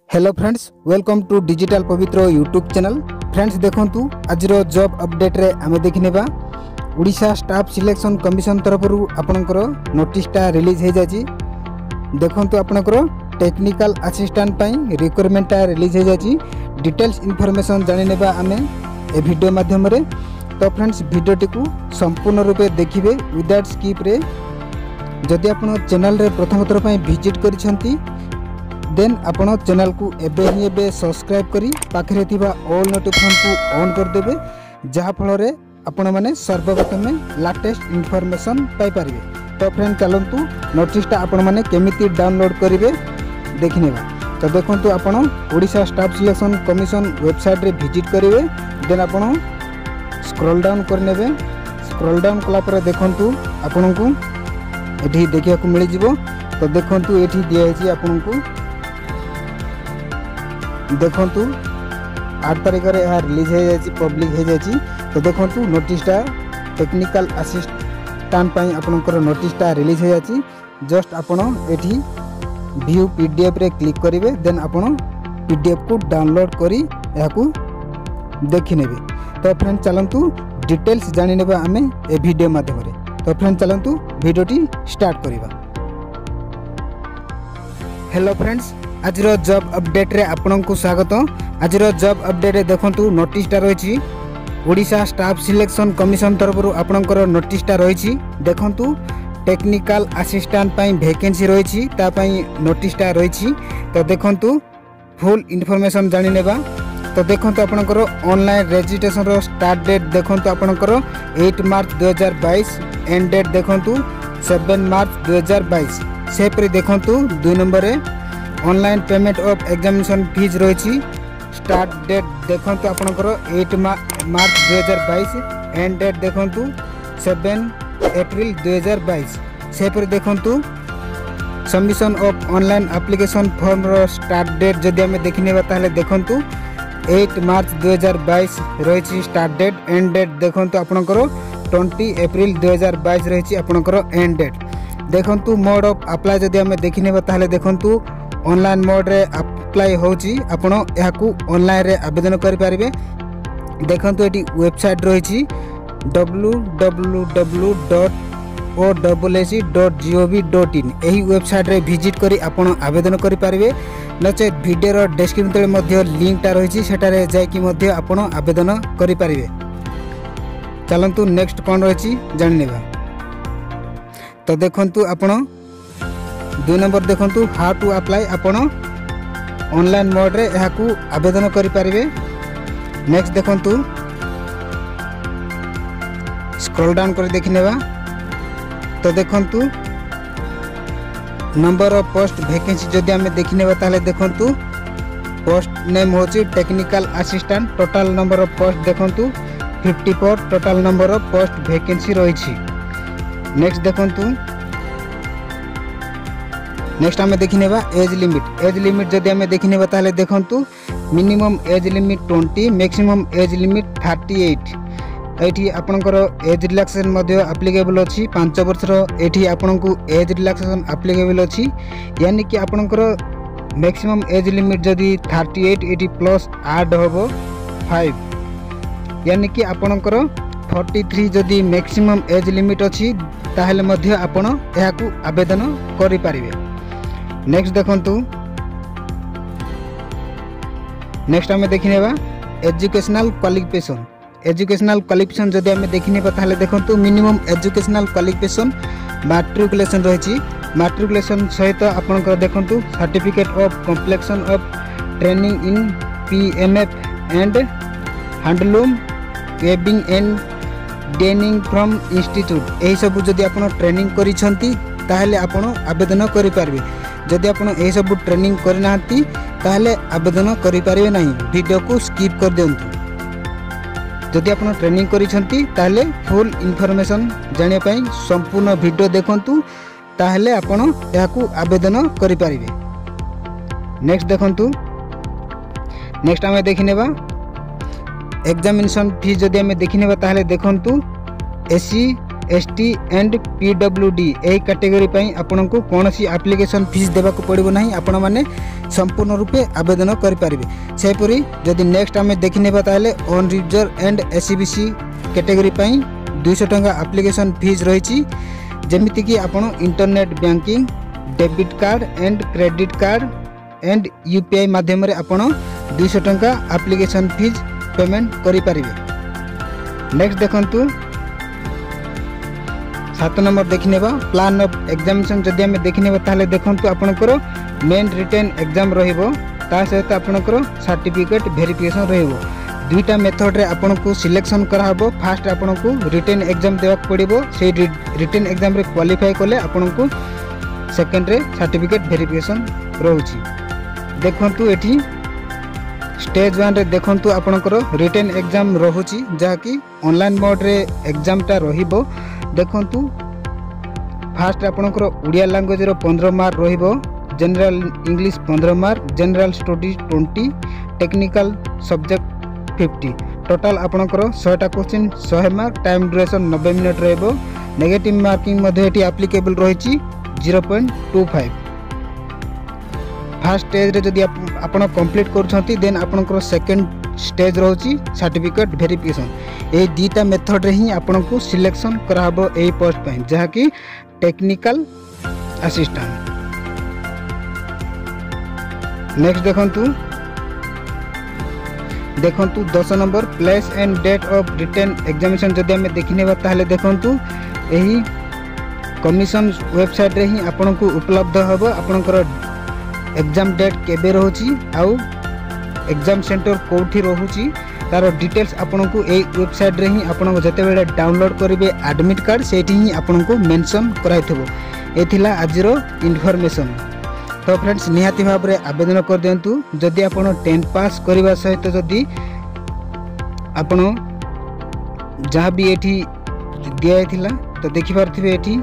Hello friends, welcome to digital Pavitra YouTube channel. Friends देखंतु आज job update रे आमे देखिनेबा ओडिशा स्टाफ सिलेक्शन कमिशन तरफरु आपनकर नोटिसटा रिलीज हे जाची। देखंतु आपनकर टेक्निकल असिस्टेंट पई रिक्वायरमेंटटा रिलीज हे जाची। डिटेल्स इन्फॉर्मेशन जानि नेबा आमे ए वीडियो माध्यम रे। तो फ्रेंड्स वीडियोटी को संपूर्ण रूपे देखिबे विदाउट स्किप रे। जदि आपण चैनल रे प्रथम थर पई विजिट करिसंती देन आपण चैनल को एबे सब्सक्राइब करी पाखरे थिबा ऑल नोटिफिकेशन को ऑन कर देबे, जहा फल रे आपण माने सर्वप्रथम लेटेस्ट इन्फॉर्मेशन पाई परिबे। तो फ्रेंड चलंतु नोटिसटा आपण माने केमिति डाउनलोड करिवे देखिनेबा। तो देखंतु आपण Odisha staff selection commission website रे विजिट करिवे, देन आपण स्क्रॉल डाउन कर नेबे। स्क्रॉल डाउन कला पर देखंतु आपनकु एठी देखिया को मिलि जिवो। तो देखंतु एठी दिया छि आपनकु देखंतु 8 तारिख रे यह रिलीज हो जाची, पब्लिक हो जाची। तो देखंतु नोटिसटा टेक्निकल असिस्टेंट पई आपनकर नोटिसटा रिलीज हो जाची। जस्ट आपण एठी व्यू पीडीएफ रे क्लिक करिवे, देन आपण पीडीएफ को डाउनलोड करी या को देखि नेबे। तो फ्रेंड चलंतु डिटेल्स जानि नेबा आमे ए वीडियो माध्यम रे। तो फ्रेंड चलंतु वीडियोटी स्टार्ट करिबा। हेलो फ्रेंड्स, आज जॉब अपडेट रे आपनकु स्वागत। आज जॉब अपडेट रे देखंतु नोटिसटा रहिछि ओडिशा स्टाफ सिलेक्शन कमिशन तरफरु आपनकर नोटिसटा रहिछि। देखंतु टेक्निकल असिस्टेंट पई वैकेंसी रहिछि, ता पई नोटिसटा रहिछि। तो देखंतु फुल इन्फॉर्मेशन जानि नेबा। तो देखंतु आपनकर ऑनलाइन रजिस्ट्रेशन रो स्टार्ट डेट देखंतु आपनकर 8 मार्च 2022, एंड डेट देखंतु 7 मार्च 2022। सेपरि देखंतु 2 नंबर रे online payment of examination fees रही। स्टार्ट डेट देखंतु आपनकर 8 मार्च 2022, एंड डेट देखंतु 7 अप्रैल 2022। सेपर देखंतु submission of online application form रो स्टार्ट डेट जदि हमें देखिनेबा ताले देखंतु 8 मार्च 2022 रही स्टार्ट डेट, एंड डेट देखंतु आपनकर 20 अप्रैल 2022 रही आपनकर एंड डेट। देखंतु मोड ऑफ अप्लाई जदि हमें देखिनेबा ताले देखंतु ऑनलाइन मोड रे अप्लाई होची। आपण या को ऑनलाइन रे आवेदन करि पारिबे। देखंतु एटी वेबसाइट रही www.oac.gov.in। एही वेबसाइट रे विजिट करी आपण आवेदन करि पारिबे। नचे वीडियो रो डिस्क्रिप्शन तले मध्ये लिंक ता रही, सेटा रे जाय कि मध्ये आपण आवेदन करि पारिबे। चलंतु नेक्स्ट कोन रही जानिनेबा। तो देखंतु आपण 2 नंबर देखंतु हाउ टू अप्लाई आपण ऑनलाइन मोड रे यहा को आवेदन करि पारिबे। नेक्स्ट देखंतु स्क्रॉल डाउन कर देखिनेबा। तो देखंतु नंबर ऑफ पोस्ट वैकेंसी जदि हमें देखिनेबा ताले देखंतु पोस्ट नेम होची technical assistant. Total number of post देखंतु 54 total number of post vacancy रही। नेक्स्ट देखंतु नेक्स्ट हमें देखिनेबा एज लिमिट। एज लिमिट जदि हमें देखिनेबा ताले देखंतु minimum age limit 20, maximum age limit 38। एठी आपनकर एज रिलैक्सेशन मध्ये एप्लीकेबल अछि 5 वर्ष रो। एठी आपनकु एज रिलैक्सेशन एप्लीकेबल अछि, यानी कि आपनकर मैक्सिमम एज लिमिट जदि 38 एठी प्लस ऐड होबो 5, यानी कि आपनकर 43 जदि मैक्सिमम एज लिमिट अछि ताहेले मध्ये आपण एहा को आवेदन करि पारिबे। नेक्स्ट देखंतु नेक्स्ट हमें देखिनेबा एजुकेशनल क्वालिफिकेशन। एजुकेशनल क्वालिफिकेशन जदि हमें देखिनेबा ताले देखंतु मिनिमम एजुकेशनल क्वालिफिकेशन मैट्रिकुलेशन रही। मैट्रिकुलेशन सहित आपनकर देखंतु certificate of completion of training in PMF and handloom weaving and dyeing from institute. एही सब जदि आपण ट्रेनिंग करिसंती ताहेले आपण आवेदन करि पारबे। जदि आपण एही सब ट्रेनिंग करनाहंती ताहेले आवेदन करि पारबे नाही। वीडियो को स्किप कर देंतु। जदि आपण ट्रेनिंग करिसंती ताहेले फुल इन्फॉर्मेशन जानिया पई संपूर्ण वीडियो देखंतु, ताहेले आपण या को आवेदन करि पारबे। नेक्स्ट देखंतु नेक्स्ट हमें देखिनेबा एग्जामिनेशन फीस जदि हमें देखिनेबा ताहेले देखंतु एससी ST एंड PWD यही कैटेगरी पर आपन को कौन सी एप्लिकेशन फीस देवाक पड़ो ना आपण मैंने संपूर्ण रूपे आवेदन करें। सेपरी जदि नेक्स्ट आम देखने ताले on user and SCBC category पर 200 टंका एप्लिकेशन फीस रही। जमीती कि आपण internet banking debit card and credit card and UPI माध्यम रे आपण 200 टंका एप्लिकेशन फीस पेमेंट करि परिबे। नेक्स्ट देखंतु 7 नंबर देखने प्लान ऑफ एग्जामिनेशन जदि आम देखने ताले देखंतु आपनकर मेन रिटन एग्जाम रहिबो ता सहित आपनकर सर्टिफिकेट वेरिफिकेशन रहिबो। दुईटा मेथड रे आपन को सिलेक्शन कराबो। फास्ट आपन को रिटन एग्जाम देवाक पड़िबो। से रिटन एग्जाम रे क्वालिफाई कले आपन को सेकंड रे सर्टिफिकेट वेरिफिकेशन रहउची। देखंतु एठी स्टेज 1 रे देखंतु आपनकर रिटन एग्जाम रहउची जहाँकि ऑनलाइन मोड रे एग्जाम टा रहिबो। देखंतु फास्ट आपनकर उड़िया लैंग्वेज रो 15 मार्क रहिबो। General English 15 mark, general studies 20, technical subject 50। Total आपनकर 100टा question 100 mark, time duration 90 minute रहइबो। नेगेटिव मार्किंग मध्ये एटी एप्लीकेबल रहिची 0.25। फास्ट स्टेज रे जदि आपण कंप्लीट करूछंती देन आपनकर सेकंड स्टेज रहउची सर्टिफिकेट वेरिफिकेशन। ए दीटा मेथड रे ही आपन को सिलेक्शन कराबो ए पोस्ट पे जहाँ कि टेक्निकल असिस्टेंट। नेक्स्ट देखंतु 10 number place and date of written examination जदि हमें देखने ताहले देखंतु एही कमीशन वेबसाइट रे ही आपन को उपलब्ध हबो। आपनकर एग्जाम डेट केबे रहउची आउ एग्जाम सेंटर कोठी रहउची तार डिटेल्स आपन को ए वेबसाइट रे ही आपन को जते बेले डाउनलोड करिवे एडमिट कार्ड सेठी ही आपन को मेंशन कराइथबो। एथिला आजिरो इन्फॉर्मेशन। तो फ्रेंड्स निहाती भाव रे आवेदन कर देंतु। जदि आपन 10 पास करबा सहित जदि आपन जहाँ भी एठी दिया थिला तो देखि पारथिबे एठी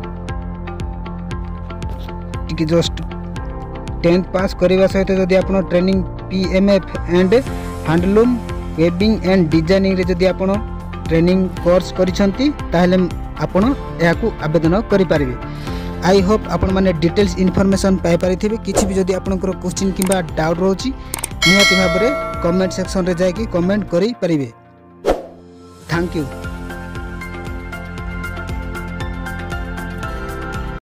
टिके जस्ट 10 पास करबा सहित जदि आपन training PMF and handloom weaving and designing रे जदि आपन ट्रेनिंग कोर्स करिसंती ताहले आपन याकू आवेदन करि पारिबे। आई होप आपण माने डिटेल्स इन्फॉर्मेशन पाई पारिथिबे। किछि भी जदि आपनकर क्वेश्चन किबा डाउट रहउची निहाती भाबरे कमेंट सेक्शन रे जाय कि कमेंट करि पारिबे। Thank you.